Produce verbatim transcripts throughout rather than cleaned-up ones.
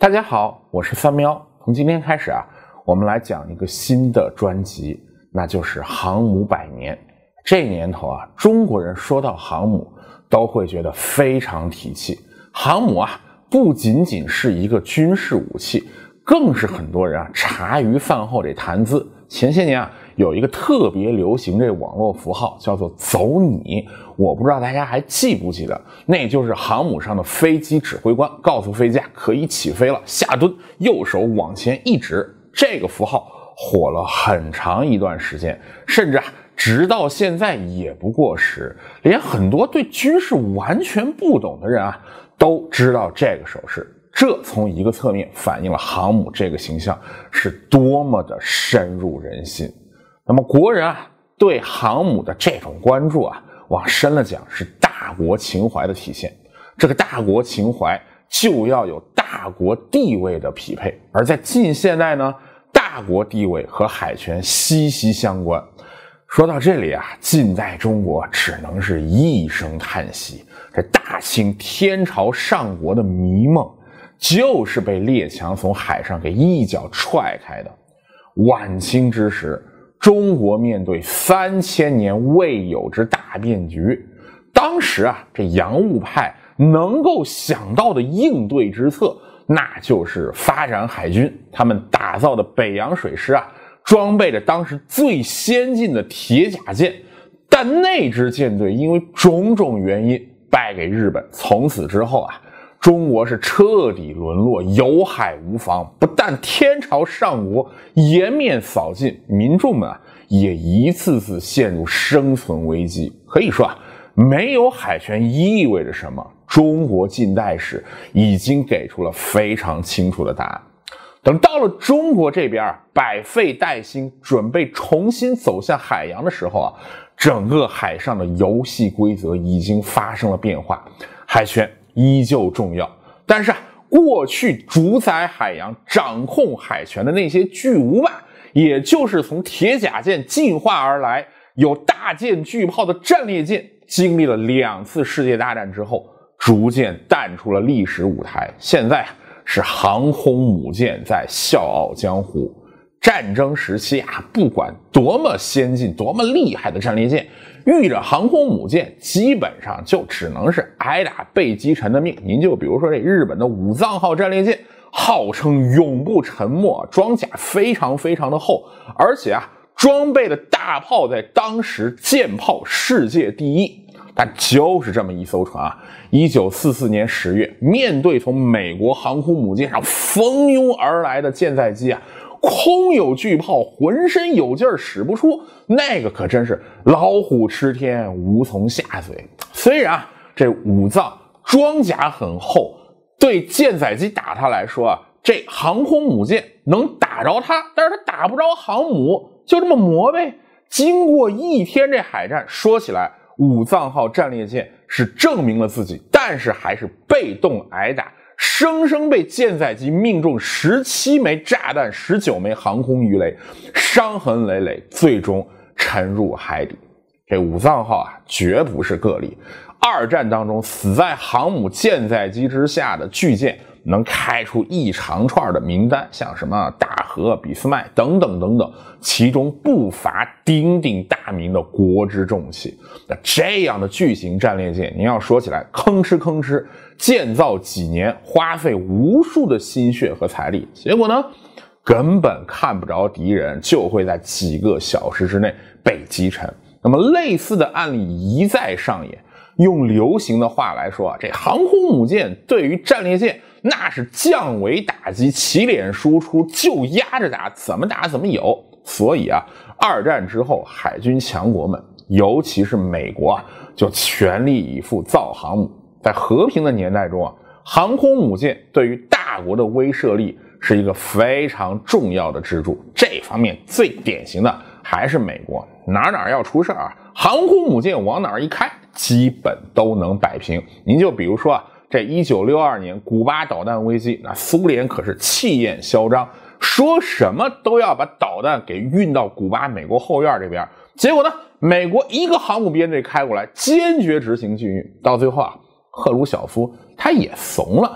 大家好，我是三喵。从今天开始啊，我们来讲一个新的专辑，那就是航母百年。这年头啊，中国人说到航母都会觉得非常提气。航母啊，不仅仅是一个军事武器，更是很多人啊茶余饭后这谈资。前些年啊，有一个特别流行这网络符号叫做走你，我不知道大家还记不记得，那就是航母上的飞机指挥官告诉飞机啊可以起飞了，下蹲，右手往前一指，这个符号火了很长一段时间，甚至啊直到现在也不过时，连很多对军事完全不懂的人啊都知道这个手势。这从一个侧面反映了航母这个形象是多么的深入人心。那么国人啊对航母的这种关注啊，往深了讲是大国情怀的体现。这个大国情怀就要有大国地位的匹配，而在近现代呢，大国地位和海权息息相关。说到这里啊，近代中国只能是一声叹息，这大清天朝上国的迷梦就是被列强从海上给一脚踹开的。晚清之时，中国面对三千年未有之大变局，当时啊，这洋务派能够想到的应对之策，那就是发展海军。他们打造的北洋水师啊，装备着当时最先进的铁甲舰，但那支舰队因为种种原因败给日本。从此之后啊，中国是彻底沦落，有海无防，不但天朝上国颜面扫尽，民众们啊也一次次陷入生存危机。可以说啊，没有海权意味着什么，中国近代史已经给出了非常清楚的答案。等到了中国这边啊，百废待兴，准备重新走向海洋的时候啊，整个海上的游戏规则已经发生了变化。海权依旧重要，但是啊，过去主宰海洋、掌控海权的那些巨无霸，也就是从铁甲舰进化而来、有大舰巨炮的战列舰，经历了两次世界大战之后，逐渐淡出了历史舞台。现在啊，是航空母舰在笑傲江湖。战争时期啊，不管多么先进、多么厉害的战列舰，遇着航空母舰，基本上就只能是挨打被击沉的命。您就比如说这日本的武藏号战列舰，号称永不沉没，装甲非常非常的厚，而且啊，装备的大炮在当时舰炮世界第一。但就是这么一艘船啊，一九四四年十月，面对从美国航空母舰上蜂拥而来的舰载机啊，空有巨炮，浑身有劲儿使不出，那个可真是老虎吃天，无从下嘴。虽然啊，这武藏装甲很厚，对舰载机打它来说啊，这航空母舰能打着它，但是它打不着航母，就这么磨呗。经过一天这海战，说起来武藏号战列舰是证明了自己，但是还是被动挨打，生生被舰载机命中十七枚炸弹、十九枚航空鱼雷，伤痕累累，最终沉入海底。这武藏号啊，绝不是个例。二战当中死在航母舰载机之下的巨舰能开出一长串的名单，像什么大和、俾斯麦等等等等，其中不乏鼎鼎大名的国之重器。那这样的巨型战列舰，您要说起来吭哧吭哧建造几年，花费无数的心血和财力，结果呢，根本看不着敌人，就会在几个小时之内被击沉。那么类似的案例一再上演。用流行的话来说啊，这航空母舰对于战列舰那是降维打击，起脸输出，就压着打，怎么打怎么有。所以啊，二战之后海军强国们，尤其是美国啊，就全力以赴造航母。在和平的年代中啊，航空母舰对于大国的威慑力是一个非常重要的支柱。这方面最典型的还是美国，哪哪要出事啊，航空母舰往哪一开，基本都能摆平。您就比如说啊，这一九六二年古巴导弹危机，那苏联可是气焰嚣张，说什么都要把导弹给运到古巴美国后院这边。结果呢，美国一个航母编队开过来，坚决执行禁运。到最后啊，赫鲁晓夫他也怂了。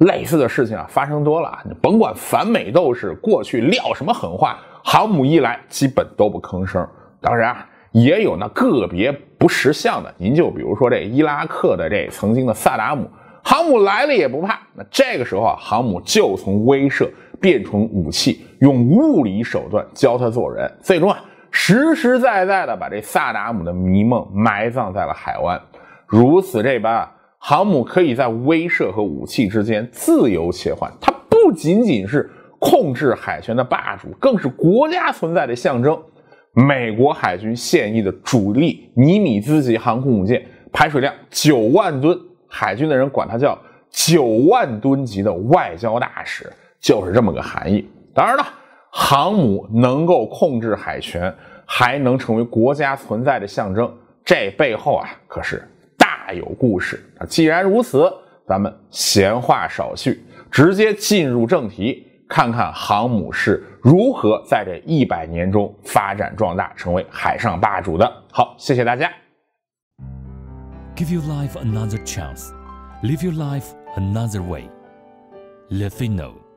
类似的事情啊发生多了，你甭管反美斗士过去撂什么狠话，航母一来基本都不吭声。当然啊，也有那个别不识相的，您就比如说这伊拉克的这曾经的萨达姆，航母来了也不怕。那这个时候啊，航母就从威慑变成武器，用物理手段教他做人，最终啊，实实在在的把这萨达姆的迷梦埋葬在了海湾。如此这般啊，航母可以在威慑和武器之间自由切换，它不仅仅是控制海权的霸主，更是国家存在的象征。美国海军现役的主力尼米兹级航空母舰，排水量九万吨，海军的人管它叫九万吨级的外交大使，就是这么个含义。当然了，航母能够控制海权，还能成为国家存在的象征，这背后啊可是大有故事。既然如此，咱们闲话少叙，直接进入正题，看看航母是如何在这一百年中发展壮大，成为海上霸主的。好，谢谢大家。 Give your life another chance. Live your life another way. Lefino